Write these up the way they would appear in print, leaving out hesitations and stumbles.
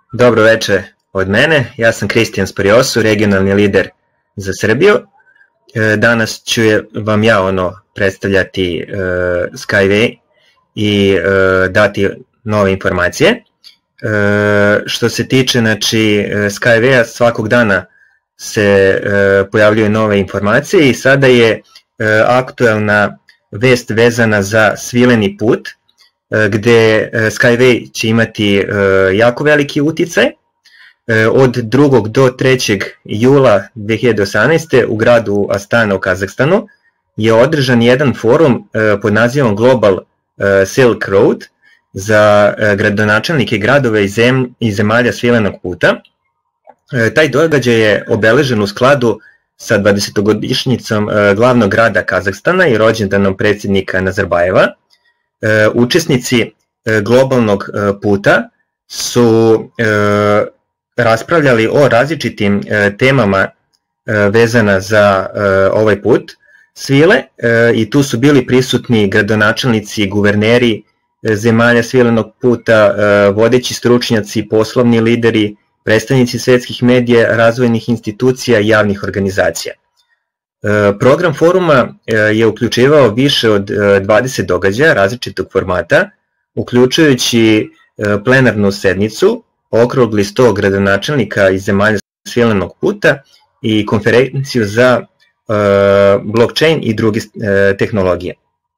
Dobro veče od mene, ja sam Kristijan Spariosu, regionalni lider za Srbiju. Danas ću vam ja predstavljati Skyway i dati nove informacije. Što se tiče Skyway-a, svakog dana se pojavljuju nove informacije i sada je aktuelna vest vezana za Svileni put, gde Skyway će imati jako veliki uticaj. Od 2. do 3. jula 2018. u gradu Astana u Kazahstanu je održan jedan forum pod nazivom Global Silk Road za gradonačelnike gradova i zemalja Svilenog puta. Taj događaj je obeležen u skladu sa 20-godišnjicom glavnog grada Kazahstana i rođendanom predsjednika Nazarbajeva. Učesnici globalnog puta su raspravljali o različitim temama vezana za ovaj put Svile i tu su bili prisutni gradonačelnici, guverneri zemalja Svilenog puta, vodeći stručnjaci, poslovni lideri, predstavnici svetskih medija, razvojnih institucija i javnih organizacija. Program foruma je uključivao više od 20 događaja različitog formata, uključujući plenarnu sednicu, okrugli sto gradonačelnika iz zemalja Svilenog puta i konferenciju za blockchain i druge tehnologije.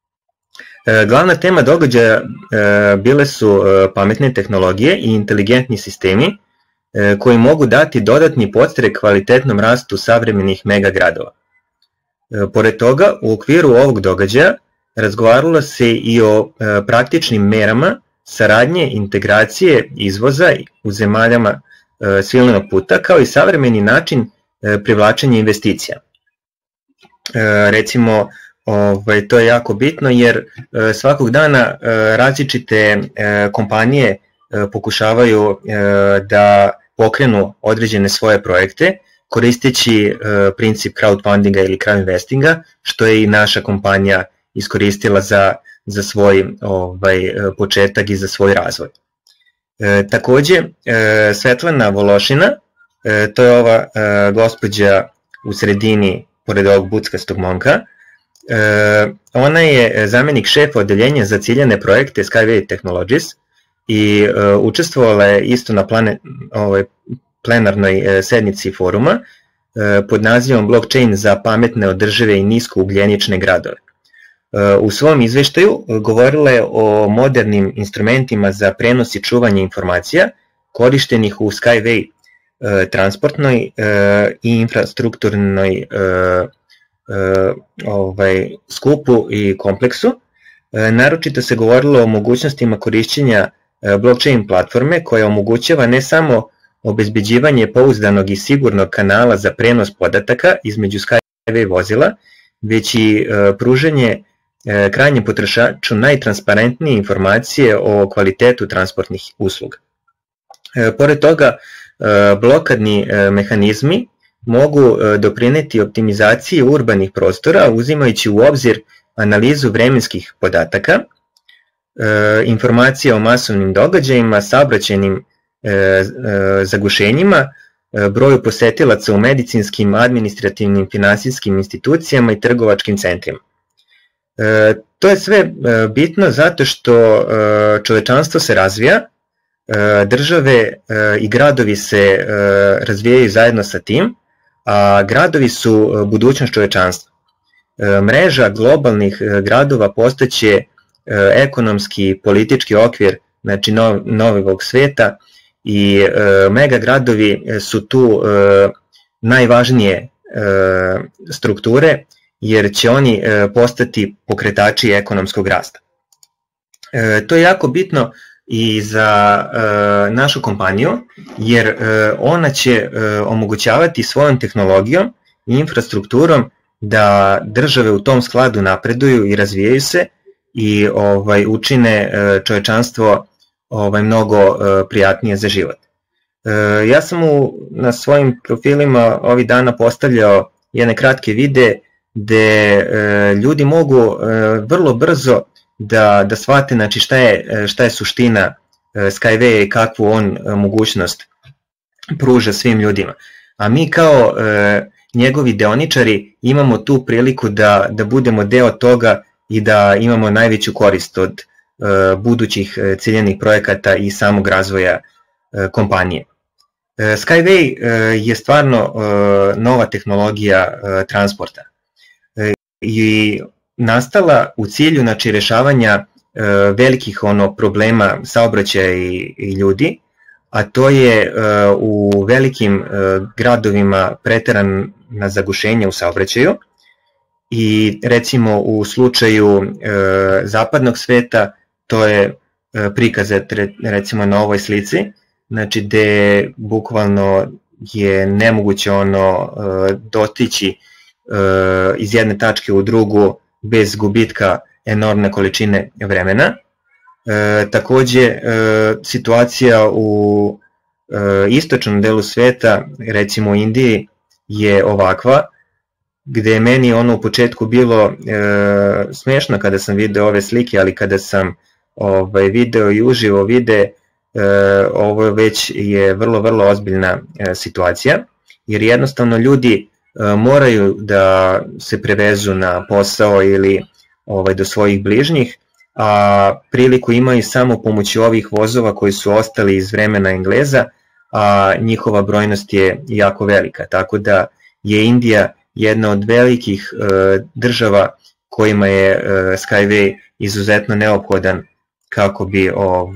Glavna tema događaja bile su pametne tehnologije i inteligentni sistemi koji mogu dati dodatni podstrek kvalitetnom rastu savremenih megagradova. Pored toga, u okviru ovog događaja razgovaralo se i o praktičnim merama saradnje, integracije, izvoza u zemaljama Svilenog puta, kao i savremeni način privlačenja investicija. Recimo, to je jako bitno jer svakog dana različite kompanije pokušavaju da pokrenu određene svoje projekte koristeći princip crowdfundinga ili crowdinvestinga, što je i naša kompanija iskoristila za svoj početak i za svoj razvoj. Takođe, Svetlana Vološina, to je ova gospođa u sredini pored ovog buckastog momka, ona je zamenik šefa odeljenja za ciljane projekte Skyway Technologies i učestvovala je isto na plenarnoj sednici foruma pod nazivom Blockchain za pametne, održive i niskougljenične gradove. U svom izveštaju govorila je o modernim instrumentima za prenos i čuvanje informacija korištenih u Skyway transportnoj i infrastrukturnoj skupu i kompleksu. Naročito se govorilo o mogućnostima korišćenja blockchain platforme koja omogućava ne samo obezbeđivanje pouzdanog i sigurnog kanala za prenos podataka između Skyway vozila, već i pružanje krajnjem potrošaču najtransparentnije informacije o kvalitetu transportnih usluga. Pored toga, blokadni mehanizmi mogu doprineti optimizaciji urbanih prostora uzimajući u obzir analizu vremenskih podataka, informacije o masovnim događajima, saobraćajnim zagušenjima, broju posetilaca u medicinskim, administrativnim, finansijskim institucijama i trgovačkim centrima. To je sve bitno zato što čovečanstvo se razvija, države i gradovi se razvijaju zajedno sa tim, a gradovi su budućnost čovečanstva. Mreža globalnih gradova postaće ekonomski i politički okvir novog sveta i megagradovi su tu najvažnije strukture jer će oni postati pokretači ekonomskog rasta. To je jako bitno i za našu kompaniju jer ona će omogućavati svojom tehnologijom i infrastrukturom da države u tom skladu napreduju i razvijaju se i učine čovečanstvo mnogo prijatnije za život. Ja sam na svojim profilima ovih dana postavljao jedne kratke videe gde ljudi mogu vrlo brzo da shvate šta je suština Skyway i kakvu on mogućnost pruža svim ljudima. A mi kao njegovi deoničari imamo tu priliku da budemo deo toga i da imamo najveću korist od budućih ciljanih projekata i samog razvoja kompanije. Skyway je stvarno nova tehnologija transporta i nastala u cilju rešavanja velikih problema saobraćaja i ljudi, a to je u velikim gradovima preterana zagušenja u saobraćaju i recimo u slučaju zapadnog sveta to je prikazat recimo na ovoj slici, znači gde bukvalno je nemoguće dotići iz jedne tačke u drugu bez gubitka enormne količine vremena. Takođe, situacija u istočnom delu sveta, recimo u Indiji, je ovakva, gde je meni u početku bilo smešno kada sam video ove slike, ali kada sam video i uživo vide, ovo već je vrlo ozbiljna situacija, jer jednostavno ljudi moraju da se prevezu na posao ili do svojih bližnjih, a priliku imaju samo pomoću ovih vozova koji su ostali iz vremena Engleza, a njihova brojnost je jako velika, tako da je Indija jedna od velikih država kojima je Skyway izuzetno neophodan kako bi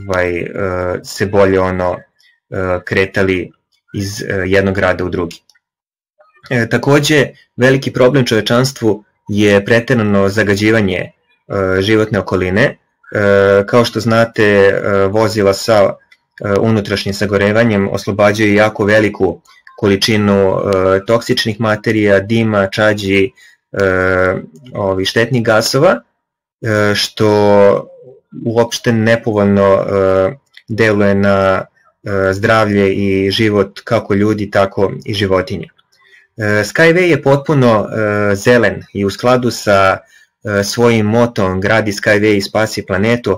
se bolje kretali iz jednog grada u drugi. Takođe, veliki problem čovečanstvu je preterano zagađivanje životne okoline. Kao što znate, vozila sa unutrašnjim sagorevanjem oslobađaju jako veliku količinu toksičnih materija, dima, čađi, štetnih gasova, što uopšte nepovoljno deluje na zdravlje i život kako ljudi, tako i životinja. Skyway je potpuno zelen i u skladu sa svojim motom gradi Skyway i spasi planetu,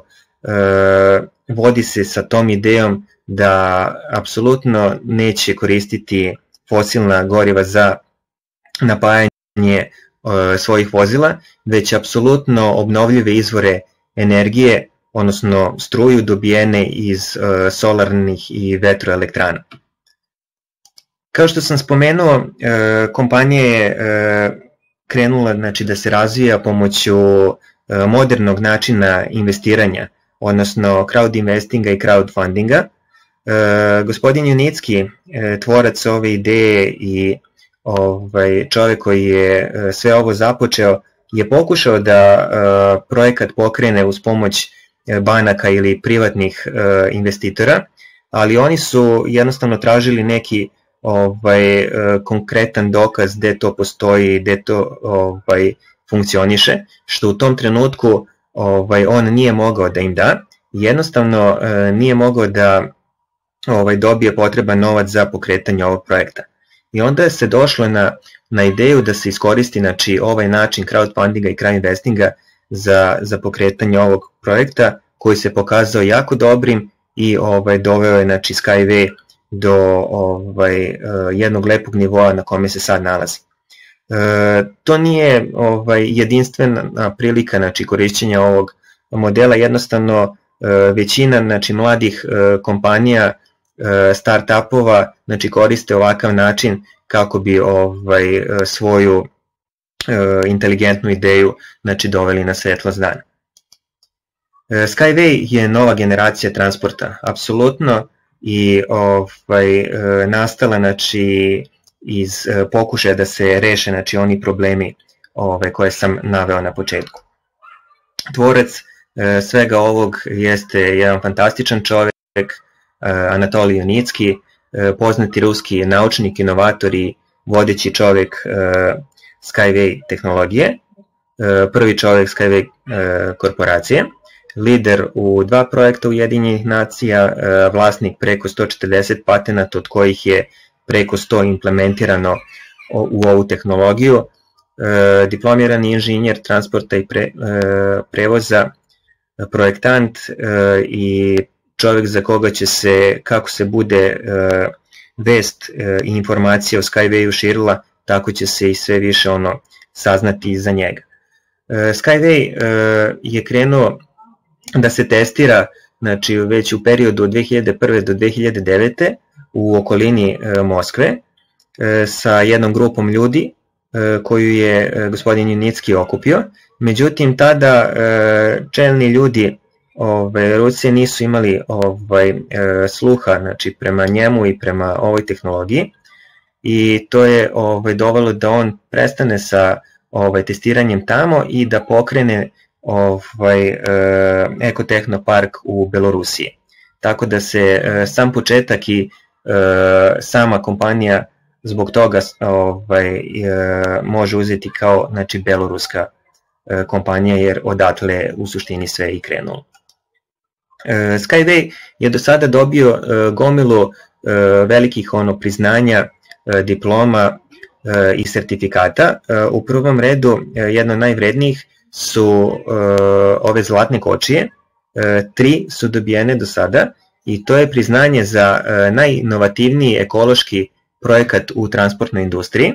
vodi se sa tom idejom da apsolutno neće koristiti fosilna goriva za napajanje svojih vozila, već apsolutno obnovljive izvore energije, odnosno struju dobijene iz solarnih i vetroelektrana. Kao što sam spomenuo, kompanija je krenula da se razvija pomoću modernog načina investiranja, odnosno crowd investinga i crowdfundinga. Gospodin Junicki, tvorac ove ideje i čovek koji je sve ovo započeo, je pokušao da projekat pokrene uz pomoć banaka ili privatnih investitora, ali oni su jednostavno tražili neki konkretan dokaz gde to postoji, gde to funkcioniše, što u tom trenutku on nije mogao da im da, jednostavno nije mogao da dobije potreban novac za pokretanje ovog projekta. I onda se došlo na ideju da se iskoristi ovaj način crowdfundinga i crowdinvestinga za pokretanje ovog projekta, koji se pokazao jako dobrim i doveo je Skyway do jednog lepog nivoa na kome se sad nalazi. To nije jedinstvena prilika korišćenja ovog modela, jednostavno većina mladih kompanija, start-upova koriste ovakav način kako bi svoju inteligentnu ideju doveli na svetlost dana. Skyway je nova generacija transporta, apsolutno, i nastala iz pokušaja da se reše oni problemi koje sam naveo na početku. Tvorac svega ovog jeste jedan fantastičan čovek, Anatolij Junicki, poznati ruski naučnik, inovator i vodeći čovek Skyway tehnologije, prvi čovek Skyway korporacije, lider u 2 projekta Ujedinjenih nacija, vlasnik preko 140 patenata, od kojih je preko 100 implementirano u ovu tehnologiju, diplomirani inženjer transporta i prevoza, projektant i čovjek za koga će se, kako se bude vest i informacija o Skywayu širila, tako će se i sve više saznati za njega. Skyway je krenuo da se testira, znači već u periodu od 2001. do 2009. u okolini Moskve sa jednom grupom ljudi koju je gospodin Junicki okupio. Međutim, tada čelni ljudi Rusije nisu imali sluha, znači, prema njemu i prema ovoj tehnologiji, i to je dovelo da on prestane sa testiranjem tamo i da pokrene ekotehnopark u Belorusiji. Tako da se sam početak i sama kompanija zbog toga može uzeti kao, znači, beloruska kompanija, jer odatle u suštini sve i krenulo. Skyway je do sada dobio gomilu velikih priznanja, diploma i sertifikata. U prvom redu jedna od najvrednijih su ove zlatne kočije, 3 su dobijene do sada, i to je priznanje za najinovativniji ekološki projekat u transportnoj industriji.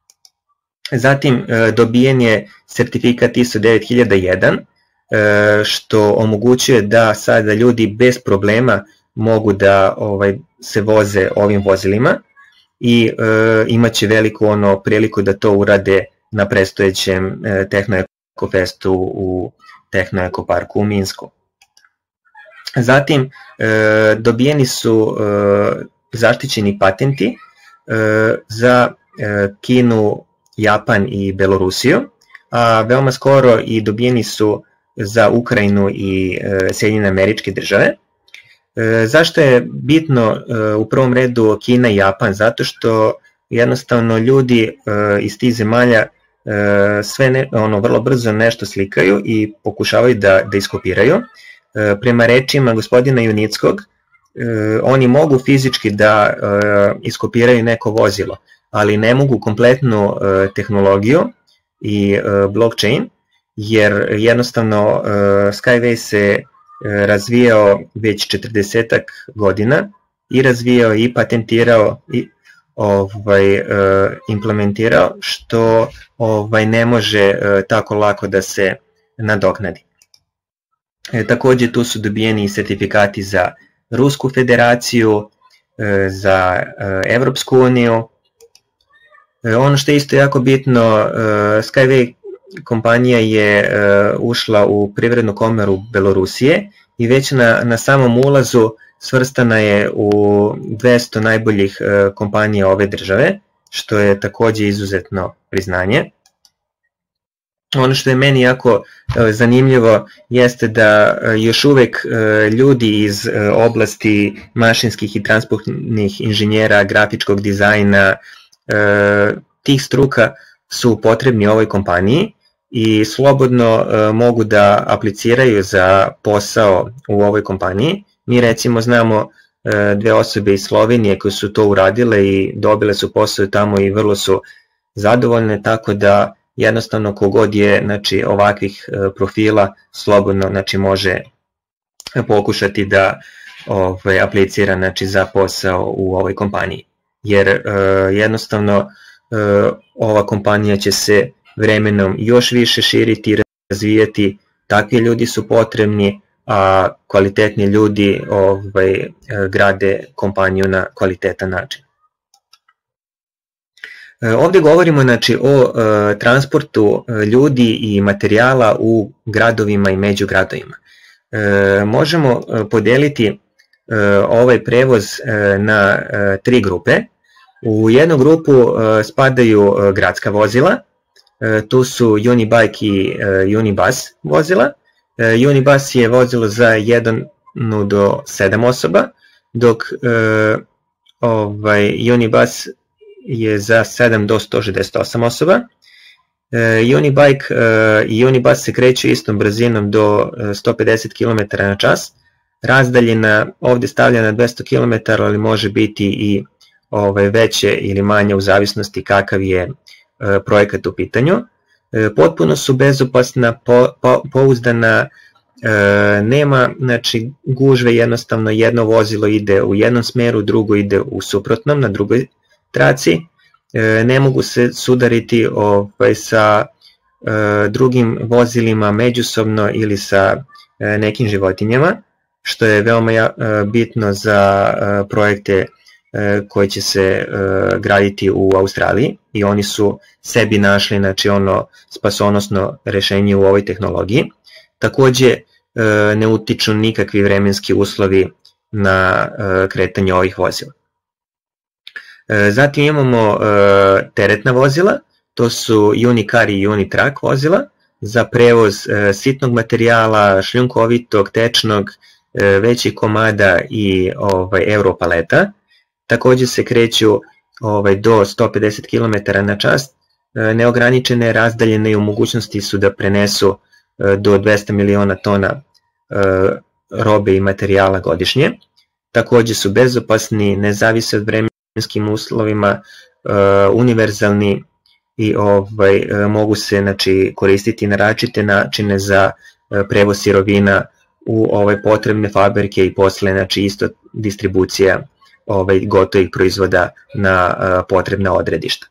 Zatim dobijen je sertifikat ISO 9001, što omogućuje da sada ljudi bez problema mogu da se voze ovim vozilima i imaće veliku priliku da to urade na predstojećem Tehnoekofestu u Tehnoekoparku u Minsku. Zatim dobijeni su zaštićeni patenti za Kinu, Japan i Belorusiju, a veoma skoro i dobijeni su za Ukrajinu i Sjedinjene Američke Države. Zašto je bitno u prvom redu Kina i Japan? Zato što jednostavno ljudi iz tih zemalja vrlo brzo nešto slikaju i pokušavaju da iskopiraju. Prema rečima gospodina Junickog, oni mogu fizički da iskopiraju neko vozilo, ali ne mogu kompletnu tehnologiju i blockchain, jer jednostavno Skyway se razvijao već 40 godina i razvijao i patentirao i implementirao, što ne može tako lako da se nadoknadi. Takođe tu su dobijeni sertifikati za Rusku federaciju, za Evropsku uniju. Ono što je isto jako bitno, Skyway kompanija je ušla u Privrednu komoru Belorusije i već na samom ulazu svrstana je u 200 najboljih kompanija ove države, što je takođe izuzetno priznanje. Ono što je meni jako zanimljivo jeste da još uvek ljudi iz oblasti mašinskih i transportnih inženjera, grafičkog dizajna, tih struka su potrebni ovoj kompaniji i slobodno mogu da apliciraju za posao u ovoj kompaniji. Mi recimo znamo 2 osobe iz Slovenije koje su to uradile i dobile su posao tamo i vrlo su zadovoljne, tako da jednostavno kogod je, znači, ovakvih profila slobodno, znači, može pokušati da aplicira, znači, za posao u ovoj kompaniji, jer jednostavno ova kompanija će se vremenom još više širiti i razvijati. Takvi ljudi su potrebni, a kvalitetni ljudi grade kompaniju na kvalitetan način. Ovde govorimo, znači, o transportu ljudi i materijala u gradovima i među gradovima. Možemo podeliti ovaj prevoz na 3 grupe. U jednu grupu spadaju gradska vozila, tu su Unibike i Unibus vozila. Unibus je vozilo za 1 do 7 osoba, dok Unibus je za 7 do 168 osoba. Unibike i Unibus se kreću istom brzinom do 150 km/h. Razdaljina ovde stavlja na 200 km, ali može biti i veće ili manje u zavisnosti kakav je projekat u pitanju. Potpuno su bezopasna, pouzdana, nema znači, gužve, jednostavno jedno vozilo ide u jednom smeru, drugo ide u suprotnom, na drugoj traci, ne mogu se sudariti sa drugim vozilima međusobno ili sa nekim životinjama, što je veoma bitno za projekte koji će se graditi u Australiji i oni su sebi našli znači, spasonosno rešenje u ovoj tehnologiji. Takođe ne utiču nikakvi vremenski uslovi na kretanje ovih vozila. Zatim imamo teretna vozila, to su Unicar i Unitrack vozila za prevoz sitnog materijala, šljunkovitog, tečnog, većih komada i europaleta. Takođe se kreću do 150 km na čas, neograničene razdaljene i u mogućnosti su da prenesu do 200 miliona tona robe i materijala godišnje. Takođe su bezopasni, ne zavise od vremenskim uslovima, univerzalni i mogu se znači, koristiti na različite načine za prevoz sirovina u potrebne fabrike i posle znači, isto distribucija gotovih proizvoda na potrebna odredišta.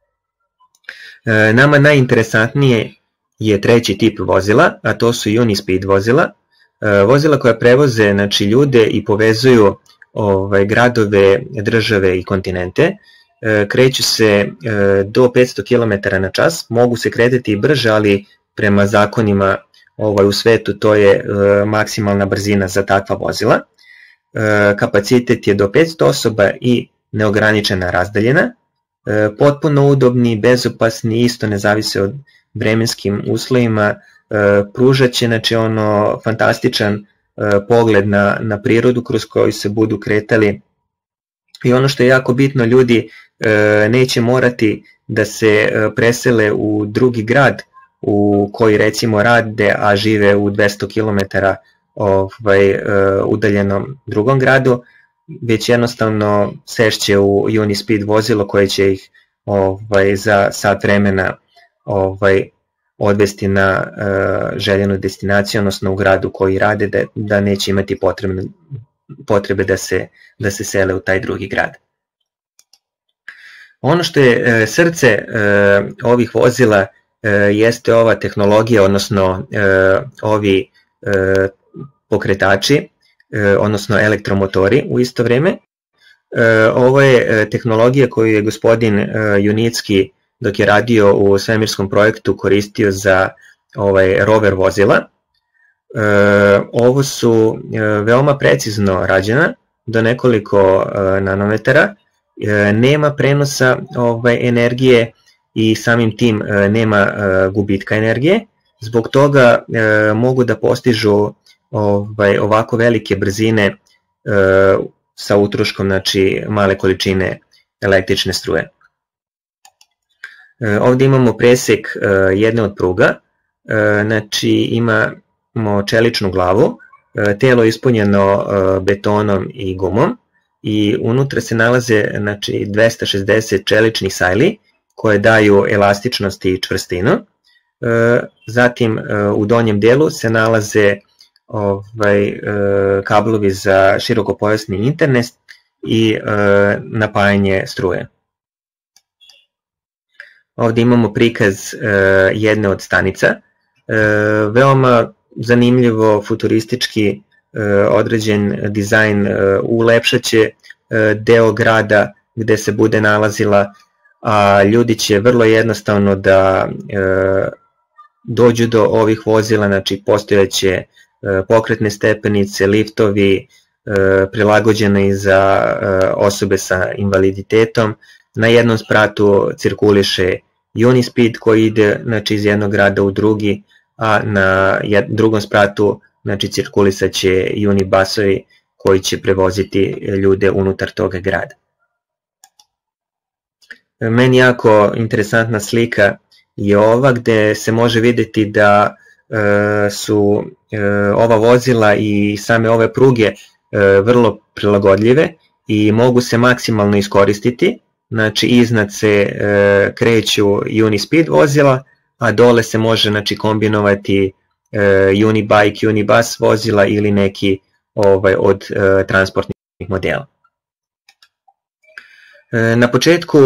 Nama najinteresantnije je treći tip vozila, a to su Unispeed vozila. Vozila koja prevoze znači, ljude i povezuju gradove, države i kontinente. Kreću se do 500 km na čas, mogu se kretati i brže, ali prema zakonima u svetu to je maksimalna brzina za takva vozila. Kapacitet je do 500 osoba i neograničena razdaljena. Potpuno udobni, bezopasni, isto ne zavise od vremenskim uslovima, pružaće znači, fantastičan pogled na prirodu kroz koju se budu kretali. I ono što je jako bitno, ljudi neće morati da se presele u drugi grad u koji recimo rade, a žive u 200 km udaljenom drugom gradu, već jednostavno sešće u Unispeed vozilo koje će ih za sat vremena odvesti na željenu destinaciju, odnosno u gradu koji rade, da neće imati potrebe da se sele u taj drugi grad. Ono što je srce ovih vozila jeste ova tehnologija, odnosno ovi pokretači, odnosno elektromotori u isto vreme. Ovo je tehnologija koju je gospodin Junicki dok je radio u svemirskom projektu koristio za rover vozila. Ovo su veoma precizno rađena, do nekoliko nanometara, nema prenosa energije i samim tim nema gubitka energije, zbog toga mogu da postižu ovako velike brzine sa utroškom znači, male količine električne struje. Ovdje imamo presek jedne od pruga, znači imamo čeličnu glavu, telo je ispunjeno betonom i gumom i unutra se nalaze znači, 260 čeličnih sajli koje daju elastičnost i čvrstinu. Zatim u donjem delu se nalaze kablovi za širokopojasni internet i napajanje struje. Ovdje imamo prikaz jedne od stanica, veoma zanimljivo, futuristički određen dizajn, ulepšaće deo grada gde se bude nalazila, a ljudi će vrlo jednostavno da dođu do ovih vozila, znači postojaće pokretne stepenice, liftovi, prilagođene i za osobe sa invaliditetom. Na jednom spratu cirkuliše Unispeed koji ide znači, iz jednog grada u drugi, a na drugom spratu znači, cirkulisaće Unibusovi koji će prevoziti ljude unutar toga grada. Meni jako interesantna slika je ova gde se može vidjeti da su ova vozila i same ove pruge vrlo prilagodljive i mogu se maksimalno iskoristiti. Znači iznad se kreću Unispeed vozila, a dole se može znači, kombinovati Unibike, Unibus vozila ili neki od transportnih modela. Na početku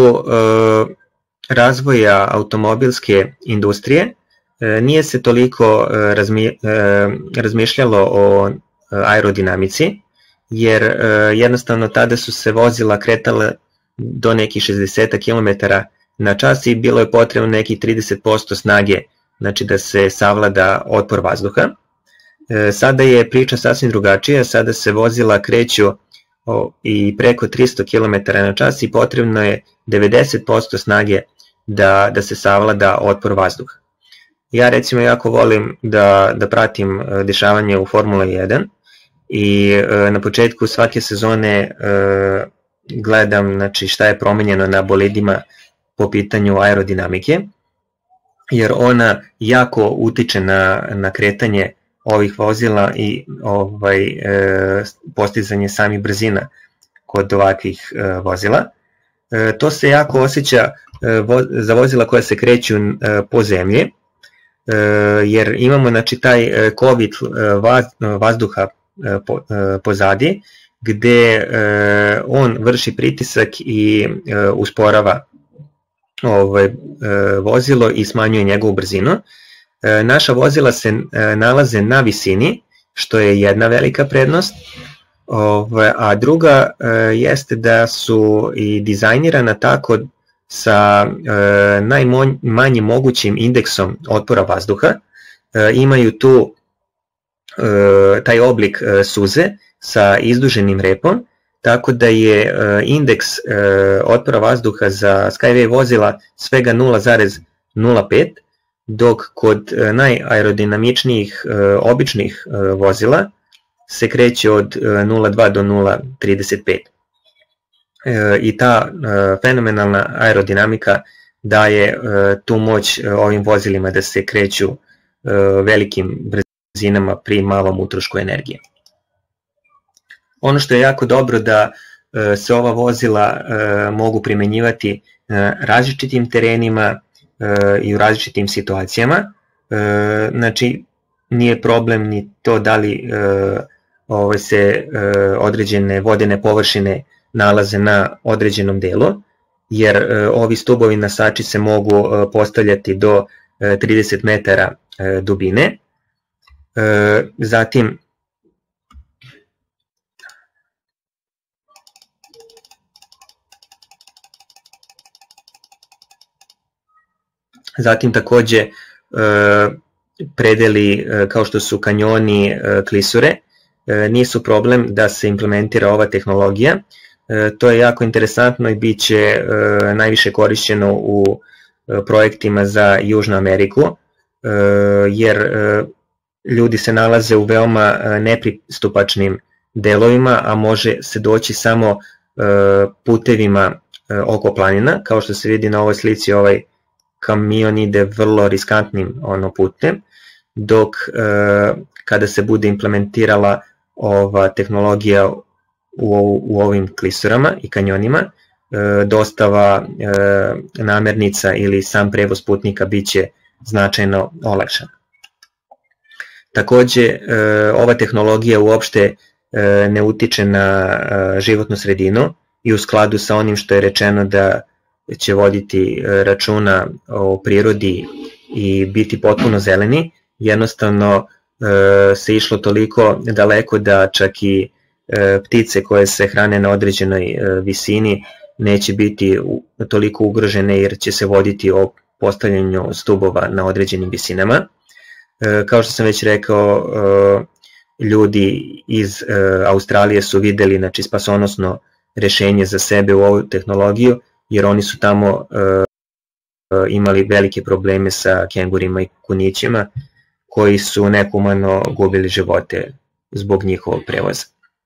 razvoja automobilske industrije nije se toliko razmišljalo o aerodinamici, jer jednostavno tada su se vozila kretala do nekih 60 km na čas i bilo je potrebno nekih 30% snage, znači da se savlada otpor vazduha. Sada je priča sasvim drugačija, sada se vozila kreću i preko 300 km na čas i potrebno je 90% snage da se savlada otpor vazduha. Ja recimo jako volim da pratim dešavanje u Formula 1 i na početku svake sezone gledam, znači, šta je promenjeno na bolidima po pitanju aerodinamike, jer ona jako utiče na kretanje ovih vozila i postizanje samih brzina kod ovakvih vozila. To se jako osjeća za vozila koja se kreću po zemlji, jer imamo, znači, taj COVID vazduha pozadi, gde on vrši pritisak i usporava vozilo i smanjuje njegovu brzinu. Naša vozila se nalaze na visini, što je jedna velika prednost, a druga jeste da su i dizajnirana tako sa najmanjim mogućim indeksom otpora vazduha. Imaju tu taj oblik suze sa izduženim repom, tako da je indeks otpora vazduha za Skyway vozila svega 0,05, dok kod najaerodinamičnijih običnih vozila se kreće od 0,2 do 0,35. I ta fenomenalna aerodinamika daje tu moć ovim vozilima da se kreću velikim brzinama pri malom utrošku energije. Ono što je jako dobro da se ova vozila mogu primenjivati na različitim terenima i u različitim situacijama. Znači, nije problem ni to da li se određene vodene površine nalaze na određenom delu, jer ovi stubovi nasači se mogu postavljati do 30 metara dubine. Zatim takođe predeli kao što su kanjoni, klisure, nisu problem da se implementira ova tehnologija. To je jako interesantno i bit će najviše korišćeno u projektima za Južnu Ameriku, jer ljudi se nalaze u veoma nepristupačnim delovima, a može se doći samo putevima oko planina. Kao što se vidi na ovoj slici, ovaj kamion ide vrlo riskantnim putem, dok kada se bude implementirala ova tehnologija u ovim klisurama i kanjonima, dostava namernica ili sam prevoz putnika biće značajno olakšan. Takođe, ova tehnologija uopšte ne utiče na životnu sredinu i u skladu sa onim što je rečeno da će voditi računa o prirodi i biti potpuno zeleni, jednostavno se išlo toliko daleko da čak i ptice koje se hrane na određenoj visini neće biti toliko ugrožene, jer će se voditi o postavljanju stubova na određenim visinama. Kao što sam već rekao, ljudi iz Australije su videli, znači, spasonosno rešenje za sebe u ovu tehnologiju, jer oni su tamo imali velike probleme sa kengurima i kunićima koji su nehumano gubili živote zbog njihovog prevoza.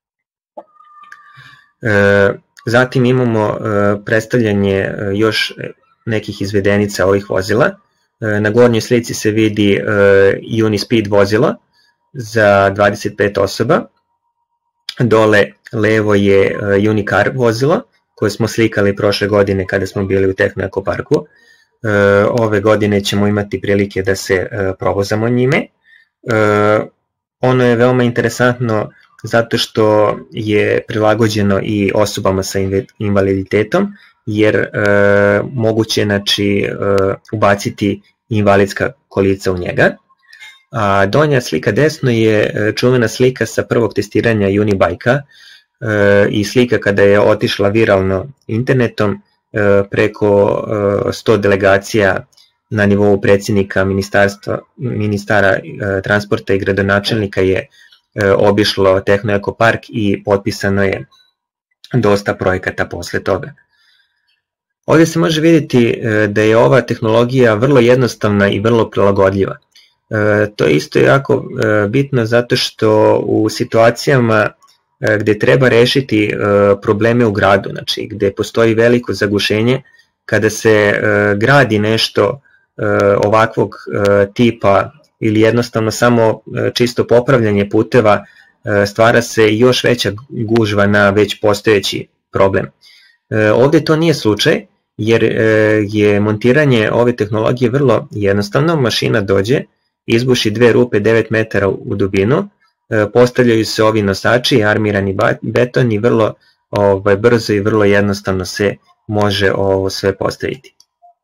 Zatim imamo predstavljanje još nekih izvedenica ovih vozila. Na gornjoj slici se vidi Unispeed vozilo za 25 osoba, dole levo je Unicar vozilo koje smo slikali prošle godine kada smo bili u Tehno Eko Parku. Ove godine ćemo imati prilike da se provozamo njime. Ono je veoma interesantno zato što je prilagođeno i osobama sa invaliditetom, jer moguće je znači, ubaciti invalidska kolica u njega. A donja slika desno je čuvena slika sa prvog testiranja Unibike-a i slika kada je otišla viralno internetom preko 100 delegacija na nivou predsjednika ministara transporta i gradonačelnika je obišlo Tehno-Eko park i potpisano je dosta projekata posle toga. Ovdje se može vidjeti da je ova tehnologija vrlo jednostavna i vrlo prilagodljiva. To je isto jako bitno zato što u situacijama gdje treba rešiti probleme u gradu, znači gdje postoji veliko zagušenje, kada se gradi nešto ovakvog tipa ili jednostavno samo čisto popravljanje puteva, stvara se još veća gužva na već postojeći problem. Ovdje to nije slučaj, jer je montiranje ove tehnologije vrlo jednostavno. Mašina dođe, izbuši 2 rupe 9 metara u dubinu, postavljaju se ovi nosači, armirani beton i vrlo brzo i vrlo jednostavno se može ovo sve postaviti.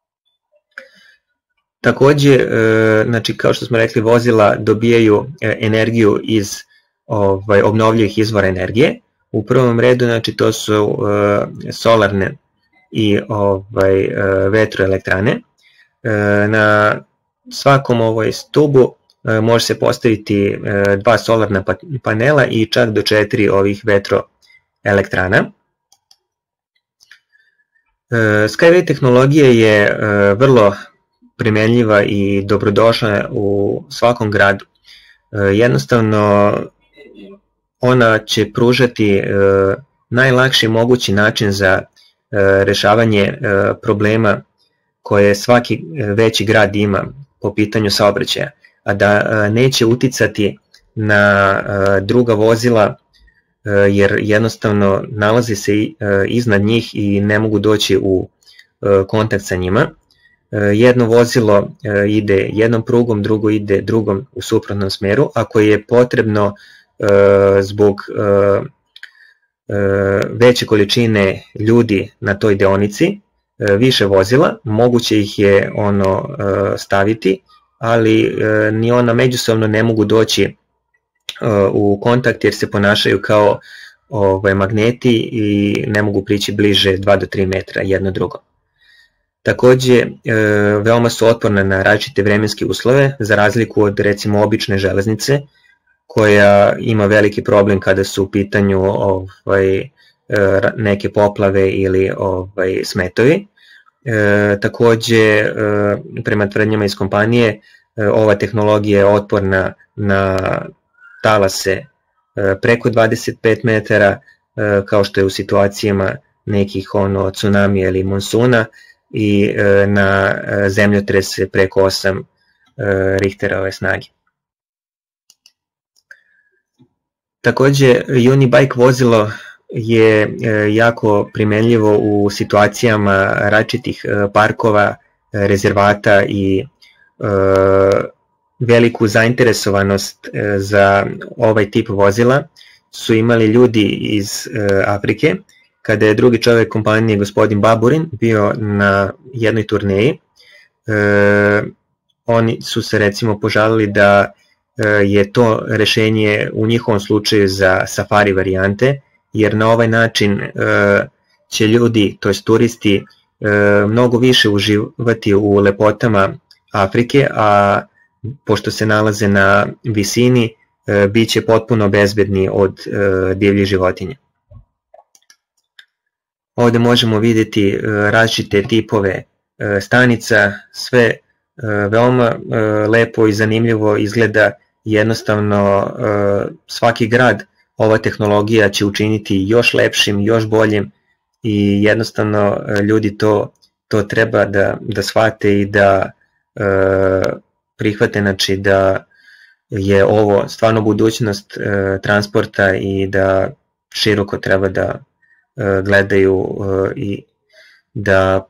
Takođe, znači, kao što smo rekli, vozila dobijaju energiju iz obnovljivih izvora energije. U prvom redu, znači, to su solarne i vetroelektrane. Na svakom stubu može se postaviti 2 solarna panela i čak do 4 ovih vetroelektrana. Skyway tehnologija je vrlo primenljiva i dobrodošla u svakom gradu. Jednostavno, ona će pružati najlakši mogući način za rešavanje problema koje svaki veći grad ima po pitanju saobraćaja, a da neće uticati na druga vozila, jer jednostavno nalazi se iznad njih i ne mogu doći u kontakt sa njima. Jedno vozilo ide jednom prugom, drugo ide drugom u suprotnom smeru. Ako je potrebno zbog veće količine ljudi na toj deonici, više vozila, moguće ih je staviti, ali ni ona međusobno ne mogu doći u kontakt jer se ponašaju kao magneti i ne mogu prići bliže 2 do 3 metra jedno drugo. Takođe, veoma su otporne na različite vremenske uslove, za razliku od recimo obične železnice, koja ima veliki problem kada su u pitanju neke poplave ili smetovi. Takođe, prema tvrdnjama iz kompanije, ova tehnologija je otporna na talase preko 25 metara, kao što je u situacijama nekih tsunamija ili monsuna, i na zemljotrese preko 8 Richterove snage. Takođe, Unibike vozilo je jako primenljivo u situacijama različitih parkova, rezervata i veliku zainteresovanost za ovaj tip vozila su imali ljudi iz Afrike, kada je drugi čovjek kompanije, gospodin Baburin, bio na jednoj turneji. Oni su se recimo požalili da je to rešenje u njihovom slučaju za safari varijante, jer na ovaj način će ljudi, to jest turisti, mnogo više uživati u lepotama Afrike, a pošto se nalaze na visini, bit će potpuno bezbedni od divljih životinja. Ovde možemo vidjeti različite tipove stanica, sve veoma lepo i zanimljivo izgleda. Jednostavno, svaki grad ova tehnologija će učiniti još lepšim, još boljim i jednostavno ljudi to treba da shvate i da prihvate, znači da je ovo stvarno budućnost transporta i da široko treba da gledaju i da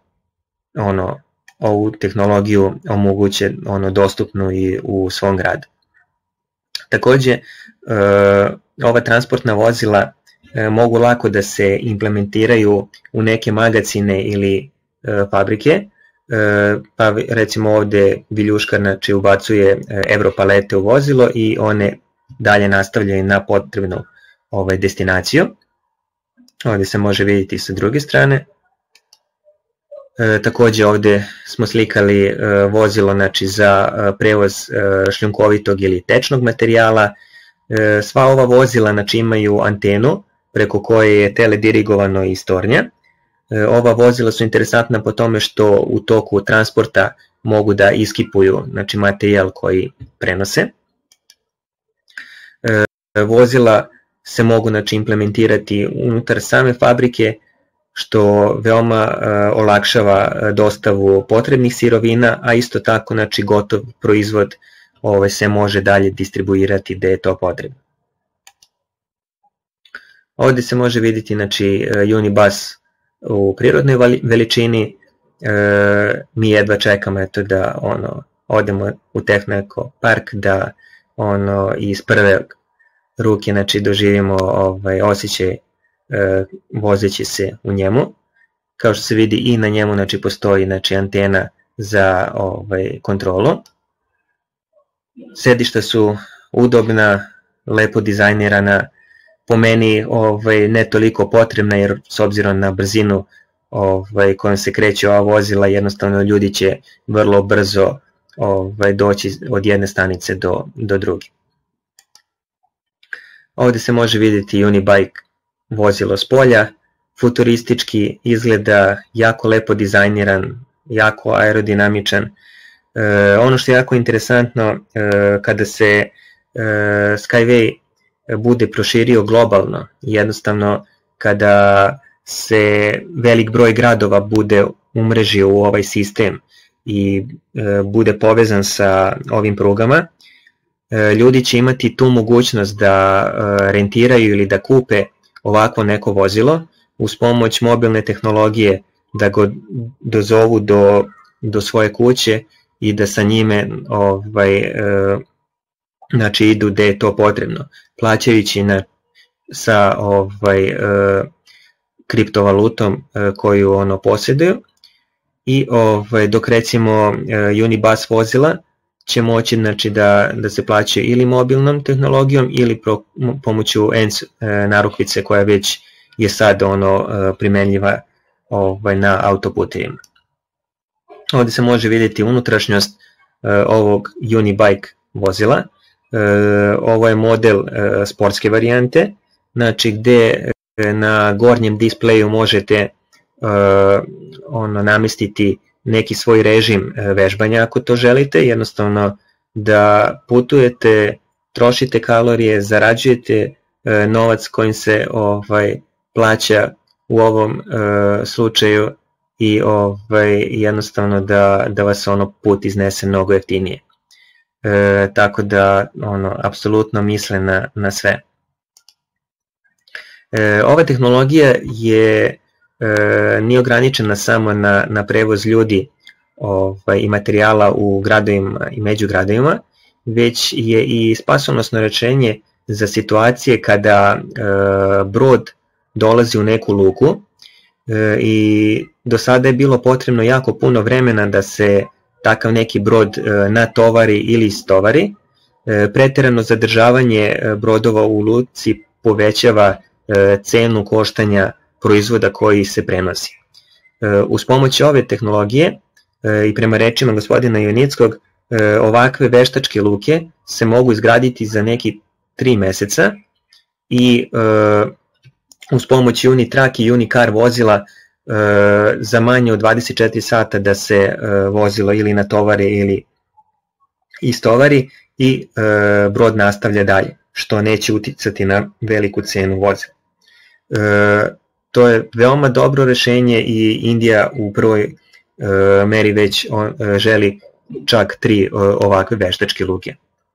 ovu tehnologiju omoguće dostupnu i u svom gradu. Takođe, ova transportna vozila mogu lako da se implementiraju u neke magacine ili fabrike, pa recimo ovde viljuškar znači ubacuje Europalete u vozilo i one dalje nastavljaju na potrebnu destinaciju. Ovde se može vidjeti sa druge strane. Takođe ovde smo slikali vozilo znači za prevoz šljunkovitog ili tečnog materijala. Sva ova vozila znači imaju antenu preko koje je teledirigovano iz tornja. Ova vozila su interesantna po tome što u toku transporta mogu da iskipuju znači materijal koji prenose. Vozila se mogu znači implementirati unutar same fabrike, što veoma olakšava dostavu potrebnih sirovina, a isto tako znači gotov proizvod se može dalje distribuirati gde je to potrebno. Ovde se može vidjeti znači Unibus u prirodnoj veličini. Mi jedva čekamo da odemo u Tehno park, da iz prve ruke znači doživimo osjećaj vozeći se u njemu. Kao što se vidi i na njemu znači postoji znači antena za kontrolu. Sedišta su udobna, lepo dizajnirana, po meni ne toliko potrebna, jer s obzirom na brzinu kojom se kreće ova vozila, jednostavno ljudi će vrlo brzo doći od jedne stanice do druge. Ovde se može vidjeti Unibike vozilo s polja, futuristički izgleda, jako lepo dizajniran, jako aerodinamičan. Ono što je jako interesantno, kada se Skyway bude proširio globalno, jednostavno kada se velik broj gradova bude umrežio u ovaj sistem i bude povezan sa ovim prugama, ljudi će imati tu mogućnost da rentiraju ili da kupe ovako neko vozilo uz pomoć mobilne tehnologije, da ga dozovu do svoje kuće i da sa njime znači idu gde je to potrebno, plaćajući sa kriptovalutom koju posjeduju. I dok recimo Unibus vozila će moći znači da se plaćaju ili mobilnom tehnologijom ili pomoću ENC narukvice koja već je sad primenljiva na autoputevima. Ovde se može vidjeti unutrašnjost ovog Unibike vozila. Ovo je model sportske varijante, znači gde na gornjem displeju možete namestiti neki svoj režim vežbanja ako to želite, jednostavno da putujete, trošite kalorije, zarađujete novac kojim se plaća u ovom slučaju i jednostavno da vas put iznese mnogo jeftinije. Tako da apsolutno misle na sve. Ova tehnologija nije ograničena samo na prevoz ljudi i materijala u gradovima i među gradovima, već je i spasonosno rešenje za situacije kada brod dolazi u neku luku i do sada je bilo potrebno jako puno vremena da se takav neki brod natovari ili istovari. Preterano zadržavanje brodova u luci povećava cenu koštanja proizvoda koji se prenosi. Uz pomoć ove tehnologije i prema rečima gospodina Junickog, ovakve veštačke luke se mogu izgraditi za neki 3 meseca i uz pomoć Unitrack i Unicar vozila za manje od 24 sata da se vozilo ili natovari ili istovari i brod nastavlja dalje, što neće uticati na veliku cenu vozila. To je veoma dobro rešenje i Indija u prvoj meri već želi čak 3 ovakve veštačke luke.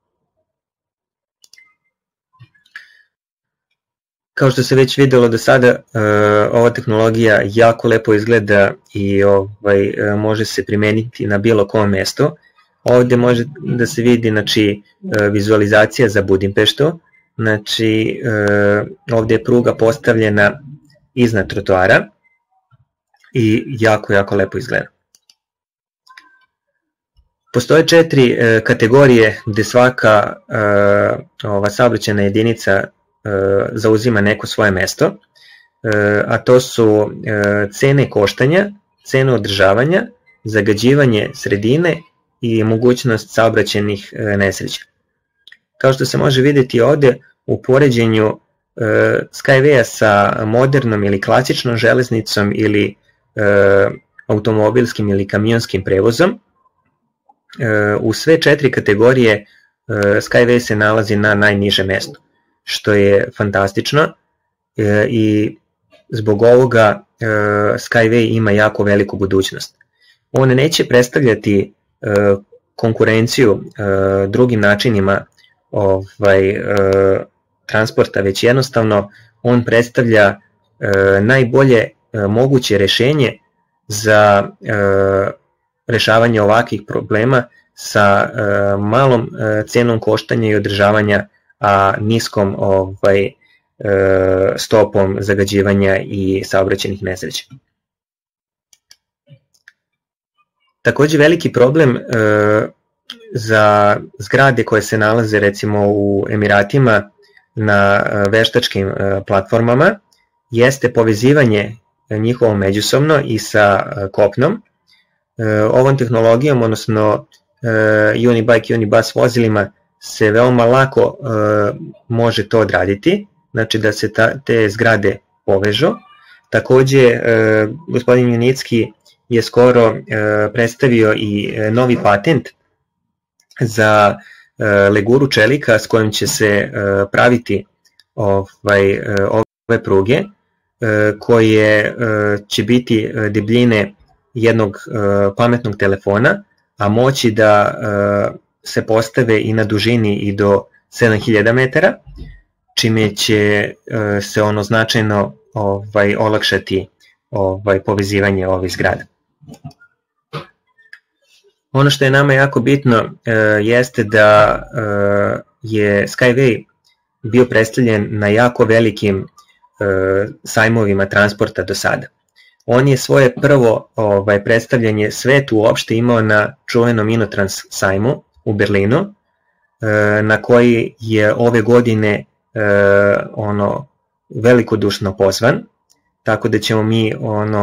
Kao što se već videlo do sada, ova tehnologija jako lepo izgleda i može se primeniti na bilo kom mestu. Ovde može da se vidi, znači, vizualizacija za Budimpeštu. Znači, ovde je pruga postavljena iznad trotoara i jako lepo izgleda. Postoje 4 kategorije gde svaka saobraćajna jedinica zauzima neko svoje mesto, a to su cene koštanja, cene održavanja, zagađivanje sredine i mogućnost saobraćajnih nesreća. Kao što se može vidjeti ovde, u poređenju Skyway-a sa modernom ili klasičnom železnicom ili automobilskim ili kamionskim prevozom, u sve 4 kategorije Skyway se nalazi na najnižem mestu, što je fantastično i zbog ovoga Skyway ima jako veliku budućnost. On neće predstavljati konkurenciju drugim načinima transporta, već jednostavno on predstavlja najbolje moguće rešenje za rešavanje ovakvih problema sa malom cenom koštanja i održavanja, a niskom stopom zagađivanja i saobraćajnih nesreća. Takođe veliki problem za zgrade koje se nalaze recimo u Emiratima na veštačkim platformama jeste povezivanje njihovo međusobno i sa kopnom. Ovom tehnologijom, odnosno Unibike, Unibus vozilima se veoma lako može to odraditi, znači da se te zgrade povežu. Takođe, gospodin Junicki je skoro predstavio i novi patent za leguru čelika s kojom će se praviti ove pruge, koje će biti debljine jednog pametnog telefona, a moći da se postave i na dužini i do 7000 metara, čime će se ono značajno olakšati povezivanje ovih zgrada. Ono što je nama jako bitno jeste da je Skyway bio predstavljen na jako velikim sajmovima transporta do sada. On je svoje prvo predstavljanje svetu uopšte imao na čuvenom Inotrans sajmu u Berlinu, na koji je ove godine velikodušno pozvan, tako da ćemo mi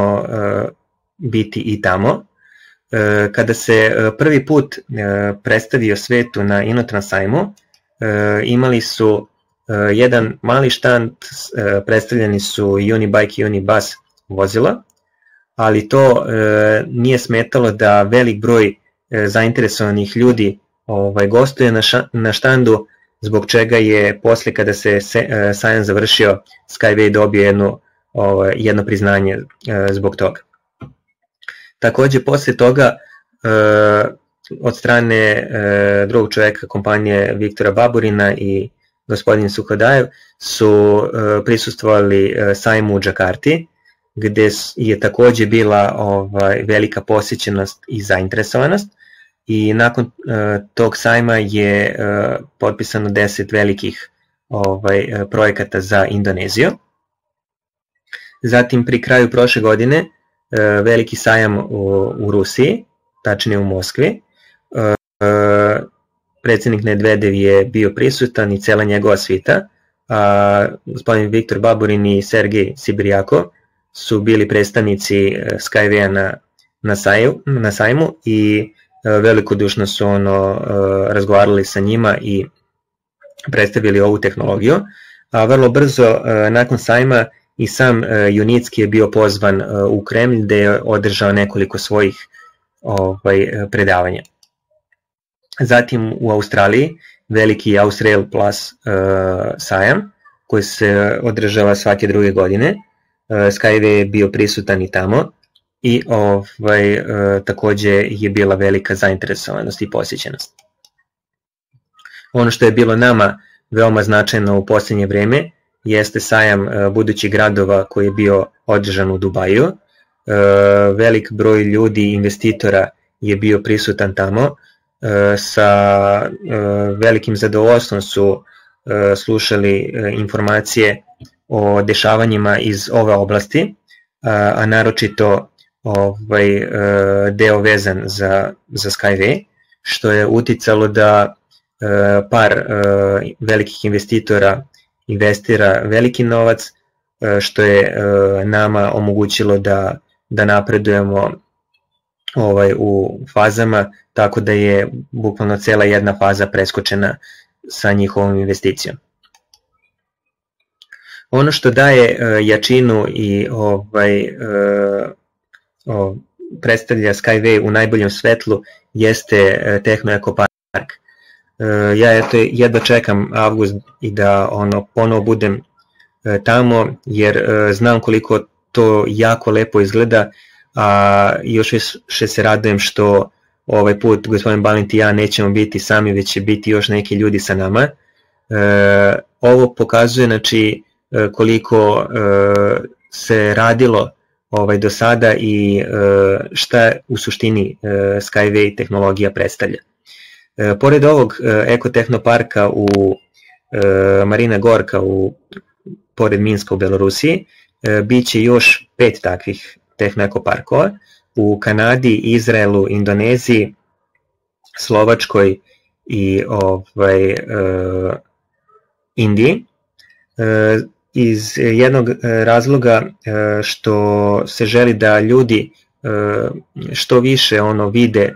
biti i tamo. Kada se prvi put predstavio svetu na Inotrans sajmu, imali su jedan mali štand, predstavljeni su Unibike i Unibus vozila, ali to nije smetalo da velik broj zainteresovanih ljudi gostuje na štandu, zbog čega je posle kada se sajam završio Skyway dobio jedno priznanje zbog toga. Takođe, posle toga od strane drugog čoveka kompanije Viktora Baburina i gospodin Suhodajev su prisustvovali sajmu u Džakarti, gde je takođe bila velika posjećenost i zainteresovanost, i nakon tog sajma je potpisano 10 velikih projekata za Indoneziju. Zatim pri kraju prošle godine veliki sajam u Rusiji, tačnije u Moskvi. Predsednik Nedvedev je bio prisutan i cela njegova svita, a gospodin Viktor Baburin i Sergej Sibirjako su bili predstavnici Skyway-a na sajmu i velikodušno su razgovarali sa njima i predstavili ovu tehnologiju. A vrlo brzo nakon sajma i sam Junicki je bio pozvan u Kremlj, gde je održao nekoliko svojih predavanja. Zatim u Australiji veliki Austrail Plus sajam koji se održava svake druge godine. Skyway je bio prisutan i tamo i takođe je bila velika zainteresovanost i posjećenost. Ono što je bilo nama veoma značajno u posljednje vreme jeste sajam budućih gradova koji je bio održan u Dubaju. Velik broj ljudi i investitora je bio prisutan tamo. sa velikim zadovoljstvom su slušali informacije o dešavanjima iz ove oblasti, a naročito deo vezan za Skyway, što je uticalo da par velikih investitora investira veliki novac, što je nama omogućilo da napredujemo u fazama, tako da je bukvalno cela jedna faza preskočena sa njihovom investicijom. Ono što daje jačinu i predstavlja Skyway u najboljem svetlu jeste Tehno Eko Park. Ja jedva čekam avgust i da ponovo budem tamo, jer znam koliko to jako lepo izgleda, a još više se radujem što ovaj put gospodin Balint i ja nećemo biti sami, već će biti još neki ljudi sa nama. Ovo pokazuje znači koliko se radilo do sada i šta u suštini Skyway tehnologija predstavlja. Pored ovog ekotehnoparka u Marina Gorka pored Minska u Belorusiji, bit će još 5 takvih tehnoekoparkova u Kanadi, Izraelu, Indoneziji, Slovačkoj i Indiji. Iz jednog razloga što se želi da ljudi što više vide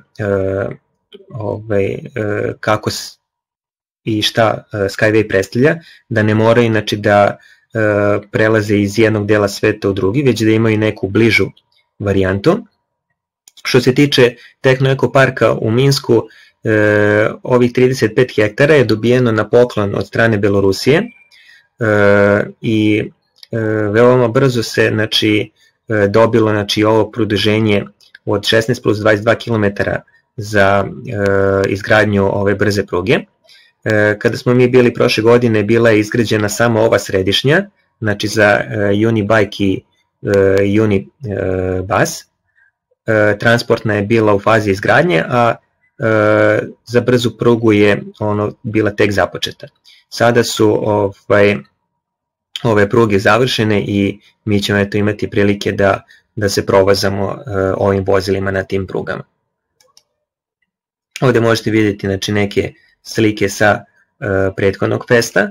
kako i šta Skyway predstavlja, da ne moraju znači da prelaze iz jednog dela sveta u drugi, već da imaju neku bližu varijantu. Što se tiče Tehno Eko Parka u Minsku, ovih 35 hektara je dobijeno na poklon od strane Belorusije i veoma brzo se znači dobilo znači ovo produženje od 16 plus 22 km za izgradnju ove brze pruge. Kada smo mi bili prošle godine, bila je izgrađena samo ova središnja, znači za Unibike i Unibus. Transportna je bila u fazi izgradnje, a za brzu prugu je bila tek započeta. Sada su ove pruge završene i mi ćemo imati prilike da se provozamo ovim vozilima na tim prugama. Ovde možete vidjeti znači, neke slike sa prethodnog festa.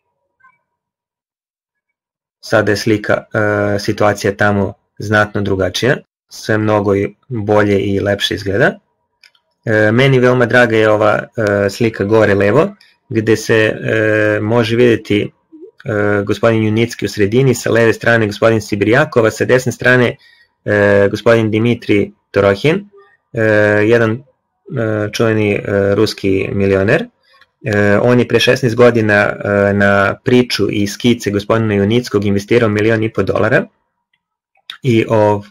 Sada je situacija tamo znatno drugačija, sve mnogo bolje i lepše izgleda. Meni veoma draga je ova slika gore levo, gde se može vidjeti gospodin Junicki u sredini, sa leve strane gospodin Sibirjakov, a sa desne strane gospodin Dimitri Torohin, jedan čuveni ruski milioner. On je pre 16 godina na priču i skice gospodina Junickog investirao $1,5 i